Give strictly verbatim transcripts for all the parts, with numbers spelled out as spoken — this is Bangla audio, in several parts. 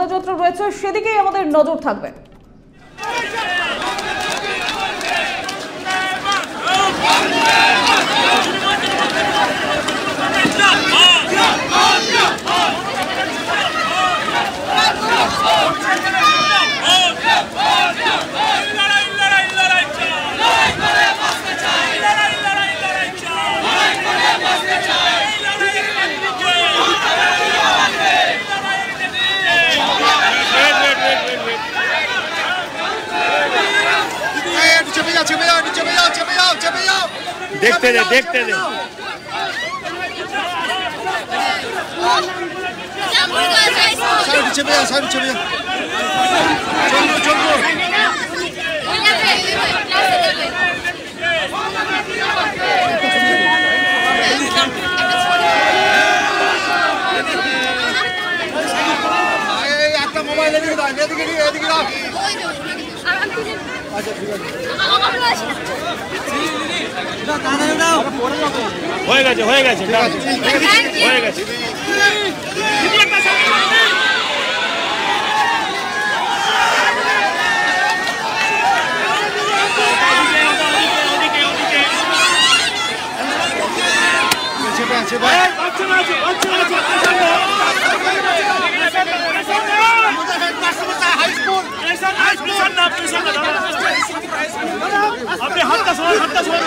পদযাত্রা রয়েছে, সেদিকেই আমাদের নজর থাকবে। देखते रहे देखते रहे चलो चलो चलो चलो একটা মোবাইল এদিকে দাও এদিকে এদিকে দাও আচ্ছা ঠিক আছে হয়ে গেছে হয়ে গেছে হয়ে গেছে अपने हाथ का सवाल हाथ का सवाल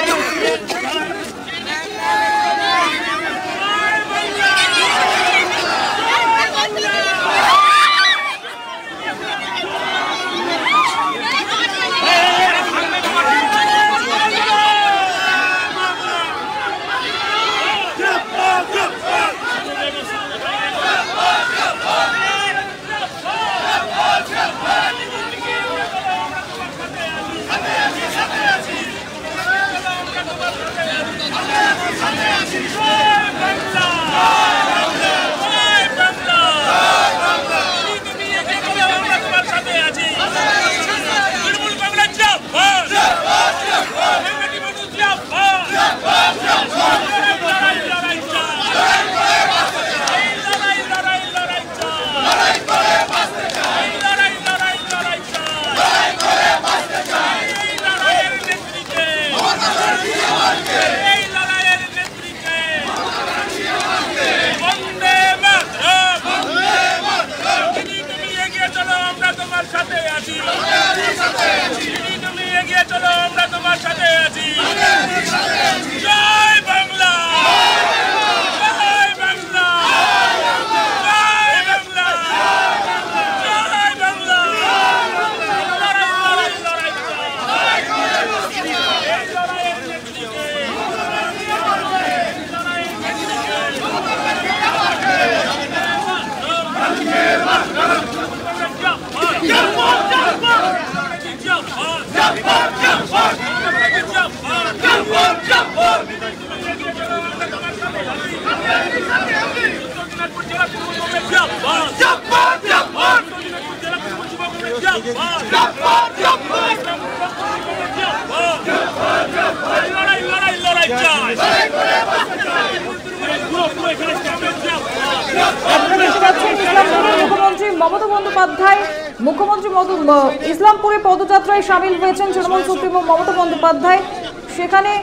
মুখ্যমন্ত্রী মমতা বন্দ্যোপাধ্যায় মুখ্যমন্ত্রী ইসলামপুরে পদযাত্রায় সামিল হয়েছেন তৃণমূল সুপ্রিমো মমতা বন্দ্যোপাধ্যায়। সেখানে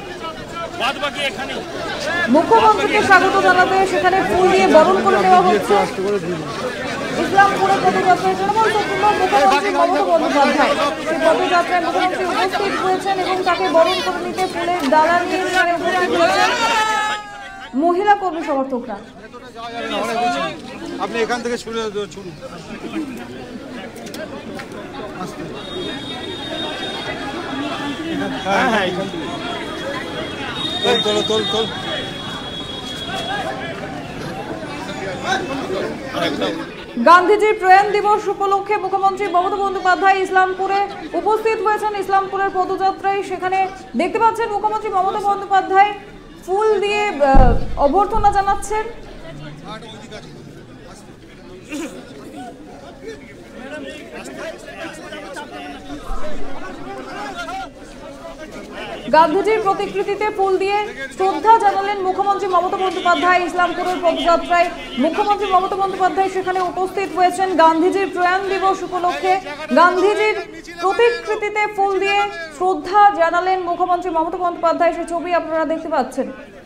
মুখ্যমন্ত্রীকে স্বাগত জানাতে সেখানে ফুল দিয়ে বরণ করে নেওয়া হচ্ছে। ইসলামপুরে পদযাত্রায় তৃণমূল সুপ্রিমো মুখ্যমন্ত্রী মমতা বন্দ্যোপাধ্যায় সেই পদযাত্রায় মুখ্যমন্ত্রী উপস্থিত হয়েছেন এবং তাকে বরণ করে নিতে ফুলের ডালা নিয়ে উপস্থিত হয়েছেন মহিলা কর্মী সমর্থকরা। আপনি এখান থেকে ছুড়ে ছুড়ুন হ্যাঁ হ্যাঁ তোল তোল তোল তোল গান্ধীজির প্রয়াণ দিবস উপলক্ষে মুখ্যমন্ত্রী মমতা বন্দ্যোপাধ্যায় ইসলামপুরে উপস্থিত হয়েছেন। ইসলামপুরের পদযাত্রায় সেখানে দেখতে পাচ্ছেন মুখ্যমন্ত্রী মমতা বন্দ্যোপাধ্যায় ফুল দিয়ে অভ্যর্থনা জানাচ্ছেন। গান্ধীজির প্রতিকৃতিতে ফুল দিয়ে শ্রদ্ধা জানালেন মুখ্যমন্ত্রী মমতা বন্দ্যোপাধ্যায়। ইসলামপুরের পদযাত্রায় মুখ্যমন্ত্রী মমতা বন্দ্যোপাধ্যায় সেখানে উপস্থিত হয়েছেন। গান্ধীজির প্রয়াণ দিবস উপলক্ষে গান্ধীজির প্রতিকৃতিতে ফুল দিয়ে শ্রদ্ধা জানালেন মুখ্যমন্ত্রী মমতা বন্দ্যোপাধ্যায়। সেই ছবি আপনারা দেখতে পাচ্ছেন।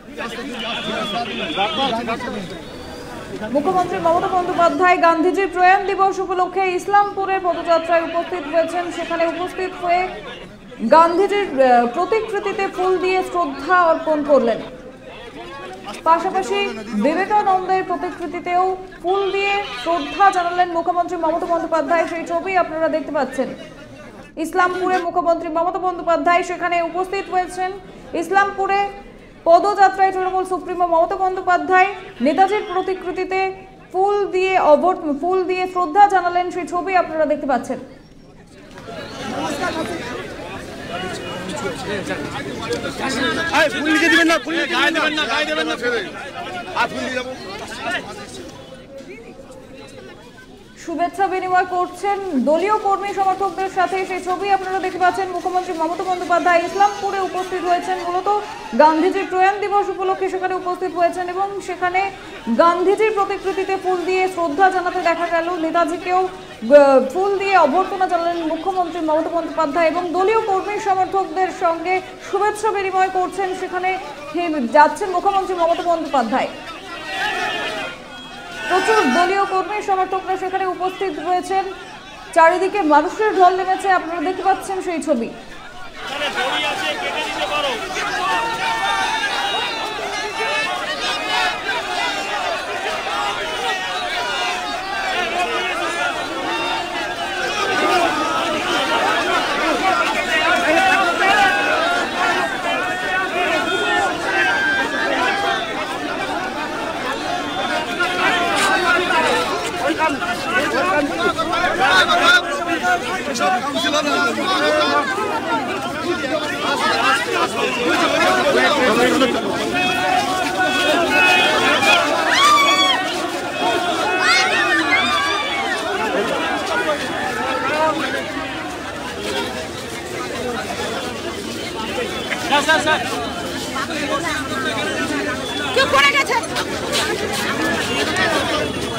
মুখ্যমন্ত্রী মমতা বন্দ্যোপাধ্যায় গান্ধীজির প্রয়াণ দিবস উপলক্ষে ইসলামপুরের পদযাত্রায় উপস্থিত হয়েছেন। সেখানে উপস্থিত হয়ে গান্ধীজির প্রতিকৃতিতে ফুল দিয়ে শ্রদ্ধা অর্পণ করলেন। পাশাপাশি বিবেকানন্দের প্রতিকৃতিতেও ফুল দিয়ে শ্রদ্ধা জানালেন মুখ্যমন্ত্রী মমতা বন্দ্যোপাধ্যায়। সেই ছবি আপনারা দেখতে পাচ্ছেন। ইসলামপুরে মুখ্যমন্ত্রী মমতা বন্দ্যোপাধ্যায় সেখানে উপস্থিত হয়েছেন। ইসলামপুরে পদযাত্রায় তৃণমূল সুপ্রিমো মমতা বন্দ্যোপাধ্যায় নেতাজির প্রতিকৃতিতে ফুল দিয়ে অবর্ত ফুল দিয়ে শ্রদ্ধা জানালেন। সেই ছবি আপনারা দেখতে পাচ্ছেন। শুভেচ্ছা বিনিময় করছেন দলীয় কর্মী সমর্থকদের সাথে। সেই ছবি আপনারা দেখতে পাচ্ছেন। মুখ্যমন্ত্রী মমতা বন্দ্যোপাধ্যায় ইসলামপুরে উপস্থিত হয়েছেন। মূলত গান্ধীজির প্রয়াণ দিবস উপলক্ষে সেখানে উপস্থিত হয়েছেন এবং সেখানে গান্ধীজির প্রতিকৃতিতে ফুল দিয়ে শ্রদ্ধা জানাতে দেখা গেল। নেতাজিকেও ফুল দিয়ে অভ্যর্থনা জানালেন মুখ্যমন্ত্রী মমতা বন্দ্যোপাধ্যায় এবং দলীয় কর্মী সমর্থকদের সঙ্গে শুভেচ্ছা বিনিময় করছেন। সেখানে যাচ্ছেন মুখ্যমন্ত্রী মমতা বন্দ্যোপাধ্যায়। প্রচুর দলীয় কর্মী সমর্থকরা সেখানে উপস্থিত হয়েছেন। চারিদিকে মানুষের ঢল নেমেছে, আপনারা দেখতে পাচ্ছেন সেই ছবি। কেউ পড়ে গেছে।